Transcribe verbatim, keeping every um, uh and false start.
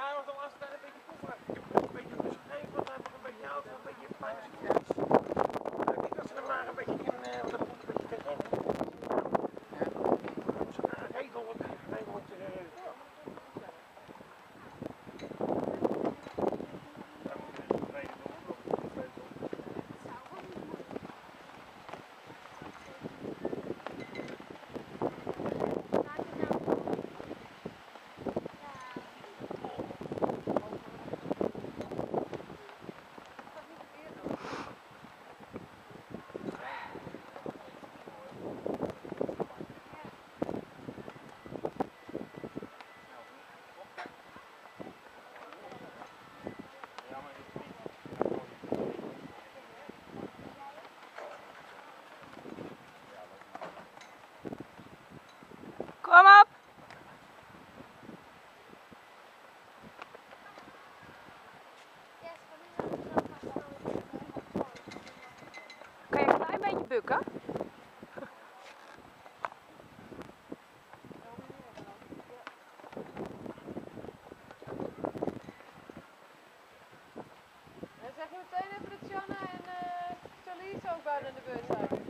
Ja, want de laatste tijd een beetje vroeger. Ik heb een beetje geschreven, want dan heb ik een beetje oud, een beetje fijn situatie. Ik denk dat ze er maar een beetje in, uh, dat moet een beetje te rennen. Ja. Dus, uh, redelijk, redelijk te uh, Kom op! Kan je een klein beetje bukken? Dan zeg je meteen even dat Janne en uh, Charlize ook bijna in de beurt zijn.